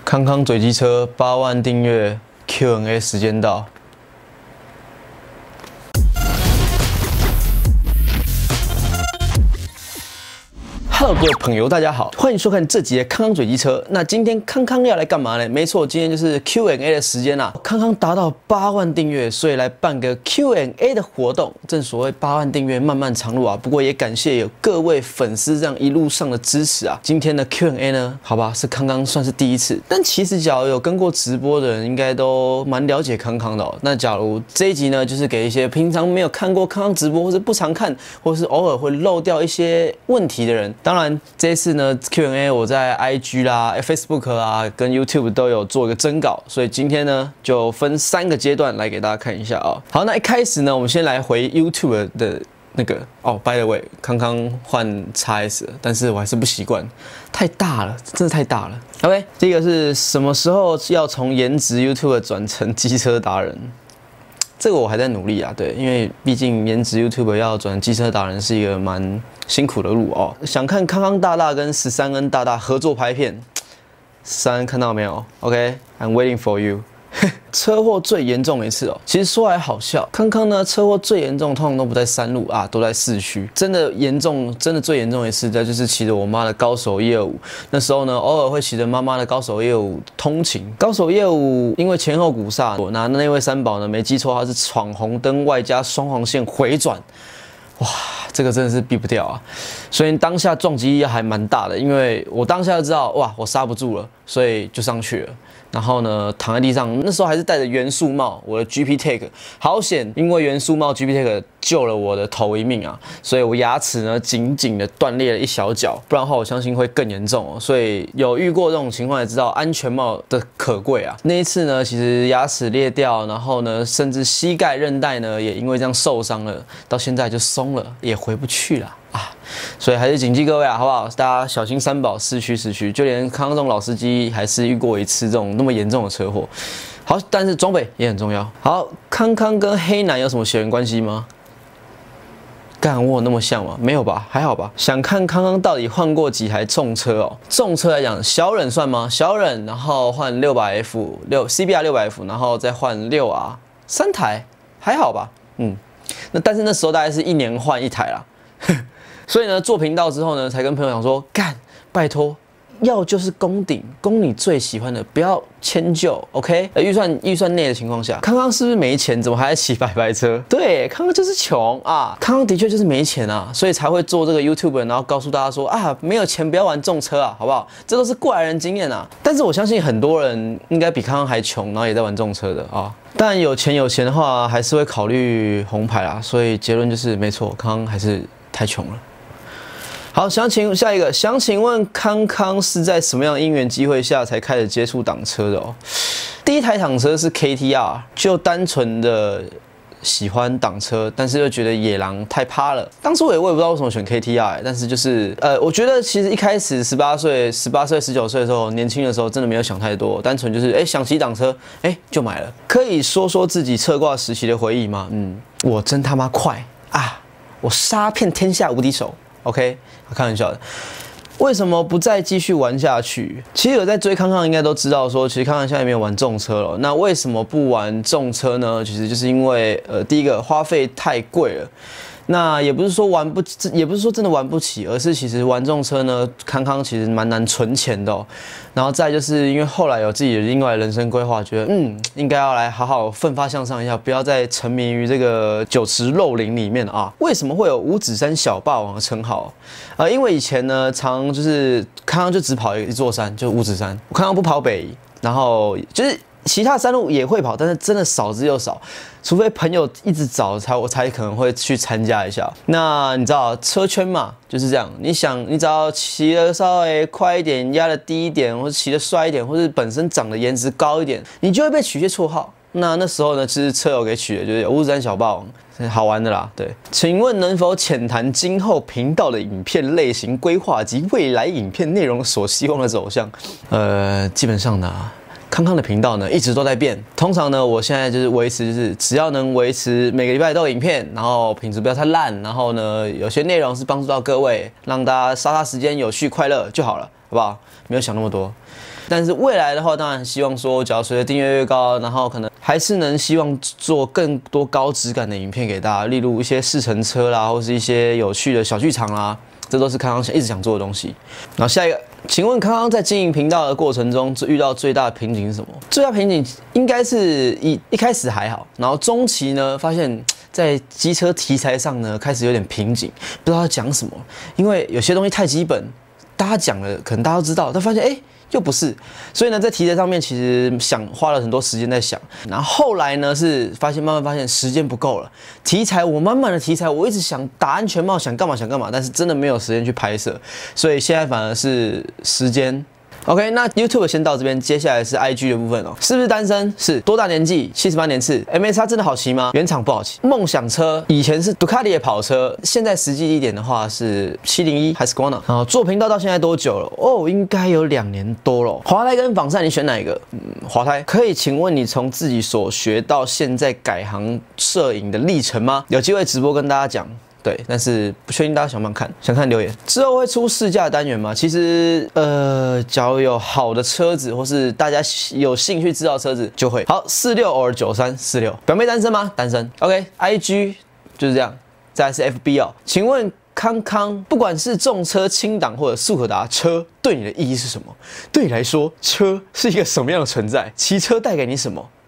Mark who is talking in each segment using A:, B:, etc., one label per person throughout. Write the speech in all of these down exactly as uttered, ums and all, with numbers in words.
A: 康康嘴机车八万订阅 Q and A 时间到。Hello， 各位朋友，大家好，欢迎收看这集的康康嘴机车。那今天康康要来干嘛呢？没错，今天就是 Q and A 的时间啦。康康达到八万订阅，所以来办个 Q and A 的活动。正所谓八万订阅漫漫长路啊，不过也感谢有各位粉丝这样一路上的支持啊。今天的 Q and A 呢，好吧，是康康算是第一次，但其实假如有跟过直播的人，应该都蛮了解康康的哦。那假如这一集呢，就是给一些平常没有看过康康直播，或是不常看，或是偶尔会漏掉一些问题的人。当然，这一次呢 Q and A 我在 I G 啦、Facebook 啦跟 YouTube 都有做一个征稿，所以今天呢就分三个阶段来给大家看一下啊、哦。好，那一开始呢，我们先来回 YouTube 的那个哦 ，by the way， 康康换 X S 了，但是我还是不习惯，太大了，真的太大了。OK， 第一个是什么时候要从颜值 YouTube 转成机车达人？这个我还在努力啊，对，因为毕竟颜值 YouTube 要转机车达人是一个蛮辛苦的路哦。想看康康大大跟十三恩大大合作拍片，十三恩看到没有 ？OK，I'm waiting for you 。车祸最严重的一次哦，其实说来好笑，康康呢车祸最严重，通常都不在山路啊，都在市区。真的严重，真的最严重的一次，那就是骑着我妈的高手一二五。那时候呢，偶尔会骑着妈妈的高手一二五通勤。高手一二五因为前后鼓刹，我拿那位三宝呢没记错，他是闯红灯外加双黄线回转。哇，这个真的是避不掉啊！所以当下撞击力还蛮大的，因为我当下就知道，哇，我刹不住了，所以就上去了。然后呢，躺在地上，那时候还是戴着元素帽，我的 G P Tech 好险，因为元素帽 G P Tech 救了我的头一命啊，所以我牙齿呢紧紧的断裂了一小角，不然的话我相信会更严重哦。所以有遇过这种情况，也知道安全帽的可贵啊。那一次呢，其实牙齿裂掉，然后呢，甚至膝盖韧带呢也因为这样受伤了，到现在就松了，也回不去了。啊，所以还是谨记各位啊，好不好？大家小心三宝，市区市区，就连康康这种老司机还是遇过一次这种那么严重的车祸。好，但是装备也很重要。好，康康跟黑男有什么血缘关系吗？干我有那么像吗？没有吧，还好吧。想看康康到底换过几台重车哦？重车来讲，小忍算吗？小忍，然后换六百 F 六 C B R 六百 F， 然后再换六 R， 三台还好吧？嗯，那但是那时候大概是一年换一台啦。所以呢，做频道之后呢，才跟朋友讲说，干，拜托，要就是攻顶，攻你最喜欢的，不要迁就 ，OK？ 呃，预算预算内的情况下，康康是不是没钱？怎么还在骑白白车？对，康康就是穷啊，康康的确就是没钱啊，所以才会做这个 YouTube， 然后告诉大家说啊，没有钱不要玩重车啊，好不好？这都是过来人经验啊。但是我相信很多人应该比康康还穷，然后也在玩重车的啊。当然有钱有钱的话，还是会考虑红牌啦。所以结论就是没错，康康还是太穷了。好，想请下一个，想请问康康是在什么样的因缘机会下才开始接触挡车的哦？第一台挡车是 K T R， 就单纯的喜欢挡车，但是又觉得野狼太趴了。当初我也我也不知道为什么选 K T R， 但是就是呃，我觉得其实一开始十八岁、十八岁、十九岁的时候，年轻的时候真的没有想太多，单纯就是哎、欸、想骑挡车，哎、欸、就买了。可以说说自己侧挂时期的回忆吗？嗯，我真他妈快啊！我杀遍天下无敌手。OK， 开玩笑的。为什么不再继续玩下去？其实有在追康康应该都知道说，其实康康现在没有玩重车了。那为什么不玩重车呢？其实就是因为呃，第一个花费太贵了。那也不是说玩不，也不是说真的玩不起，而是其实玩重车呢，康康其实蛮难存钱的哦。然后再就是因为后来有自己的另外人生规划，觉得嗯，应该要来好好奋发向上一下，不要再沉迷于这个酒池肉林里面啊。为什么会有五指山小霸王的称号？呃，因为以前呢，常就是康康就只跑一座山，就五指山，我康康不跑北宜，然后就是。其他山路也会跑，但是真的少之又少，除非朋友一直找才我才可能会去参加一下。那你知道车圈嘛，就是这样。你想，你只要骑得稍微快一点，压得低一点，或者骑得帅一点，或者本身长得颜值高一点，你就会被取些绰号。那那时候呢，其实车友给取的就是五指山小霸王，好玩的啦。对，请问能否浅谈今后频道的影片类型规划及未来影片内容所希望的走向？呃，基本上呢。康康的频道呢一直都在变，通常呢我现在就是维持，就是只要能维持每个礼拜都有影片，然后品质不要太烂，然后呢有些内容是帮助到各位，让大家杀杀时间、有趣快乐就好了，好不好？没有想那么多。 但是未来的话，当然希望说，只要随着订阅越高，然后可能还是能希望做更多高质感的影片给大家，例如一些试乘车啦，或是一些有趣的小剧场啦，这都是康康想一直想做的东西。然后下一个，请问康康在经营频道的过程中，遇到最大的瓶颈是什么？最大瓶颈应该是一一开始还好，然后中期呢，发现在机车题材上呢，开始有点瓶颈，不知道要讲什么，因为有些东西太基本，大家讲了，可能大家都知道，但发现哎。欸又不是，所以呢，在题材上面其实想花了很多时间在想，然后后来呢是发现慢慢发现时间不够了，题材我满满的题材，我一直想打安全帽，想干嘛想干嘛，但是真的没有时间去拍摄，所以现在反而是时间。OK， 那 YouTube 先到这边，接下来是 I G 的部分哦。是不是单身？是。多大年纪？七十八年次。M S R 真的好骑吗？原厂不好骑。梦想车以前是杜卡迪的跑车，现在实际一点的话是七零一 Husqvarna。然后做频道到现在多久了？哦，应该有两年多了。滑胎跟仿赛你选哪一个？嗯，滑胎。可以请问你从自己所学到现在改行摄影的历程吗？有机会直播跟大家讲。对，但是不确定大家想不想看，想看留言。之后会出试驾单元吗？其实，呃，假如有好的车子，或是大家有兴趣知道车子，就会。好，四六偶尔九三四六，表妹单身吗？单身。OK，I G 就是这样。再来是 F B 哦，请问康康，不管是重车轻档或者速可达，车对你的意义是什么？对你来说，车是一个什么样的存在？骑车带给你什么？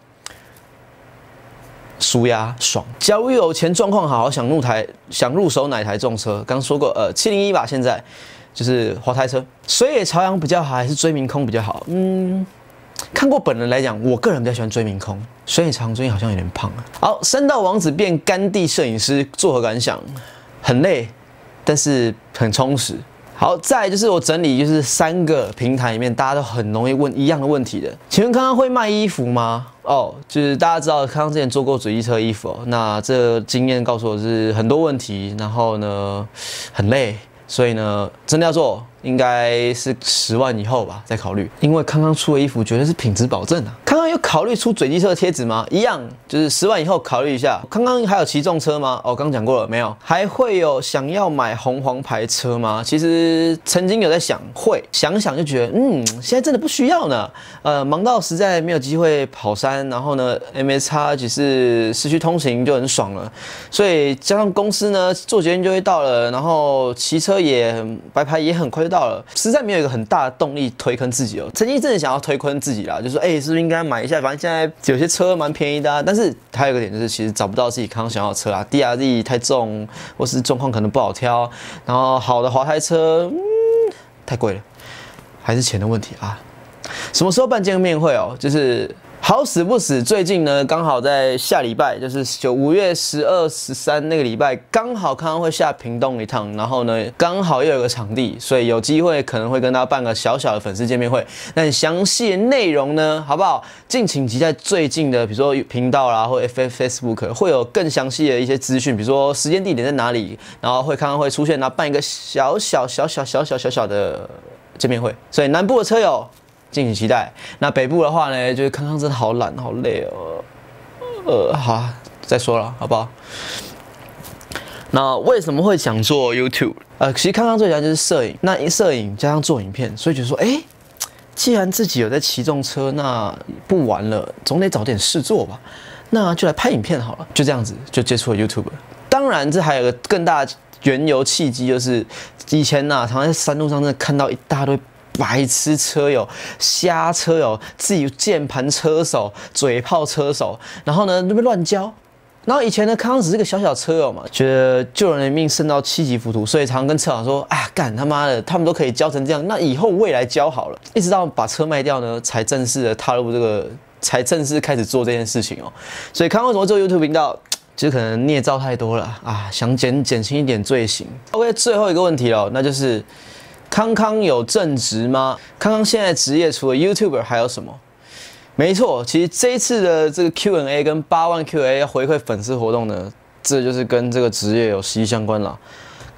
A: 舒压爽。假如有钱状况好，想入台想入手哪台重车？刚说过，呃，七零一吧，现在就是滑胎车。水野朝阳比较好，还是追名空比较好？嗯，看过本人来讲，我个人比较喜欢追名空。水野朝阳最近好像有点胖啊。好，山道王子变甘地摄影师，作何感想？很累，但是很充实。好，再来就是我整理，就是三个平台里面大家都很容易问一样的问题的。请问康康会卖衣服吗？哦，就是大家知道康康之前做过嘴机车衣服哦，那这经验告诉我是很多问题，然后呢很累，所以呢真的要做，应该是十万以后吧再考虑，因为康康出的衣服绝对是品质保证啊。康康有考虑出嘴机车的贴纸吗？一样，就是十万以后考虑一下。康康还有骑重车吗？哦，刚讲过了，没有。还会有想要买红黄牌车吗？其实曾经有在想，会想想就觉得，嗯，现在真的不需要呢。呃，忙到实在没有机会跑山，然后呢 ，M S R 只是市区通勤就很爽了。所以加上公司呢，坐捷运就会到了，然后骑车也白牌也很快就到了，实在没有一个很大的动力推坑自己哦。曾经真的想要推坑自己啦，就说，哎、欸，是不是应该买一下？反正现在有些车蛮便宜的、啊，但是还有一个点就是，其实找不到自己刚刚想要的车啊 ，D R Z 太重，或是状况可能不好挑，然后好的滑胎车，嗯，太贵了，还是钱的问题啊。什么时候办见面会哦？就是好死不死，最近呢刚好在下礼拜，就是九五月十二、十三那个礼拜，刚好康康会下屏东一趟，然后呢刚好又有个场地，所以有机会可能会跟大家办个小小的粉丝见面会。那详细的内容呢，好不好？敬请期待最近的，比如说频道啦，或 F F Facebook 会有更详细的一些资讯，比如说时间地点在哪里，然后会康康会出现，然后办一个小小小小小小小小的见面会。所以南部的车友，敬请期待。那北部的话呢，就是康康真的好懒，好累哦。呃，好啊，再说了，好不好？那为什么会想做 YouTube？ 呃，其实康康最喜欢就是摄影，那摄影加上做影片，所以就说，哎、欸，既然自己有在骑重车，那不玩了，总得找点事做吧。那就来拍影片好了，就这样子就接触了 YouTube。当然，这还有个更大的缘由契机，就是以前呐、啊，常在山路上真的看到一大堆白痴车友、瞎车友、自己键盘车手、嘴炮车手，然后呢那边乱教。然后以前呢，康康只是个小小车友嘛，觉得救人的命胜到七级浮屠，所以常常跟车长说：“啊，干他妈的，他们都可以教成这样，那以后未来教好了。”一直到把车卖掉呢，才正式的踏入这个，才正式开始做这件事情哦。所以康康为什么做 YouTube 频道？其实可能孽障太多了啊，想减减轻一点罪行。OK， 最后一个问题了，那就是康康有正职吗？康康现在职业除了 YouTuber 还有什么？没错，其实这一次的这个 Q and A 跟八万 Q and A 要回馈粉丝活动呢，这就是跟这个职业有息息相关了。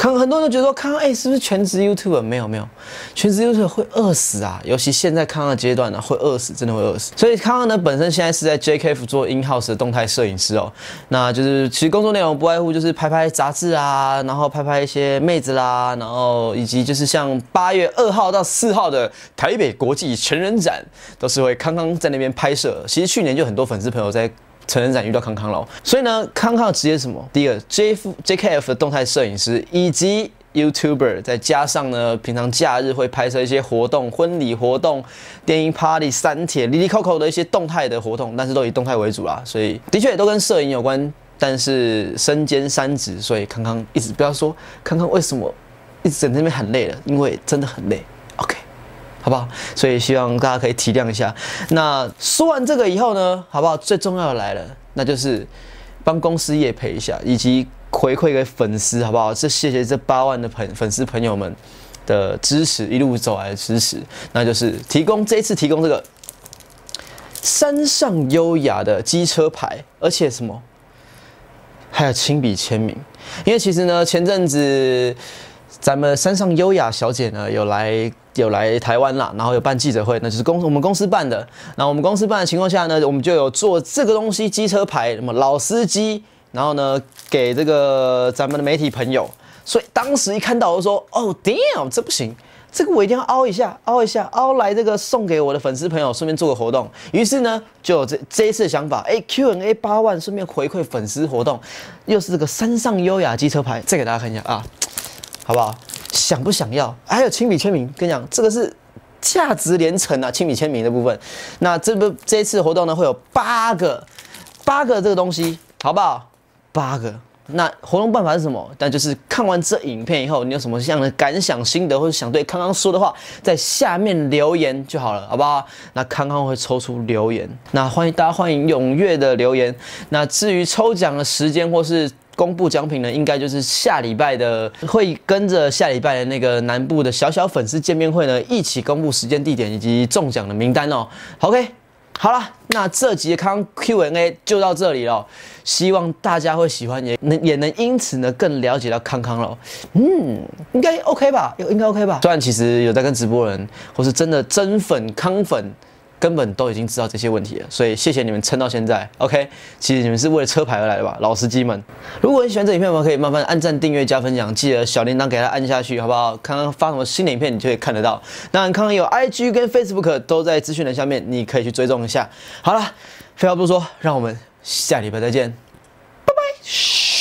A: 康很多人都觉得说康康哎、欸、是不是全职 YouTuber？ 没有没有，全职 YouTuber 会饿死啊，尤其现在康康的阶段呢、啊、会饿死，真的会饿死。所以康康呢本身现在是在 J K F 做 in house 的动态摄影师哦，那就是其实工作内容不外乎就是拍拍杂志啊，然后拍拍一些妹子啦，然后以及就是像八月二号到四号的台北国际成人展，都是会康康在那边拍摄。其实去年就很多粉丝朋友在成人展遇到康康了，所以呢，康康的职业是什么？第一个 J F J K F 的动态摄影师，以及 YouTuber， 再加上呢，平常假日会拍摄一些活动、婚礼活动、电音 party、三铁、哩哩扣扣的一些动态的活动，但是都以动态为主啦，所以的确也都跟摄影有关，但是身兼三职，所以康康一直不要说康康为什么一直在那边很累了，因为真的很累。OK。好不好？所以希望大家可以体谅一下。那说完这个以后呢，好不好？最重要的来了，那就是帮公司业配一下，以及回馈给粉丝，好不好？这谢谢这八万的粉粉丝朋友们的支持，一路走来的支持，那就是提供这一次提供这个山上优雅的机车牌，而且什么，还有亲笔签名。因为其实呢，前阵子咱们山上优雅小姐呢有来。有来台湾啦，然后有办记者会，那就是公我们公司办的。然后我们公司办的情况下呢，我们就有做这个东西，机车牌，什么老司机，然后呢给这个咱们的媒体朋友。所以当时一看到我就说，哦 damn， 这不行，这个我一定要凹一下，凹一下，凹来这个送给我的粉丝朋友，顺便做个活动。于是呢，就有这这一次的想法，哎 ，Q and A 八万，顺便回馈粉丝活动，又是这个山上优雅机车牌，再给大家看一下啊，好不好？想不想要？还有亲笔签名，跟你讲，这个是价值连城啊！亲笔签名的部分，那这不这一次活动呢，会有八个八个这个东西，好不好？八个。那活动办法是什么？但就是看完这影片以后，你有什么样的感想、心得，或者想对康康说的话，在下面留言就好了，好不好？那康康会抽出留言，那欢迎大家欢迎踊跃的留言。那至于抽奖的时间或是公布奖品呢，应该就是下礼拜的，会跟着下礼拜的那个南部的小小粉丝见面会呢，一起公布时间、地点以及中奖的名单哦。OK， 好了，那这集的康康 Q and A 就到这里了，希望大家会喜欢，也能也能因此呢更了解到康康了。嗯，应该 OK 吧？应该 OK 吧？虽然其实有在跟直播人，或是真的真粉、康粉。根本都已经知道这些问题了，所以谢谢你们撑到现在 ，OK？ 其实你们是为了车牌而来的吧，老司机们。如果你喜欢这影片的话，可以麻烦按赞、订阅、加分享，记得小铃铛给它按下去，好不好？看看发什么新的影片，你就可以看得到。那康康有 I G 跟 Facebook 都在资讯栏下面，你可以去追踪一下。好了，废话不多说，让我们下礼拜再见，拜拜。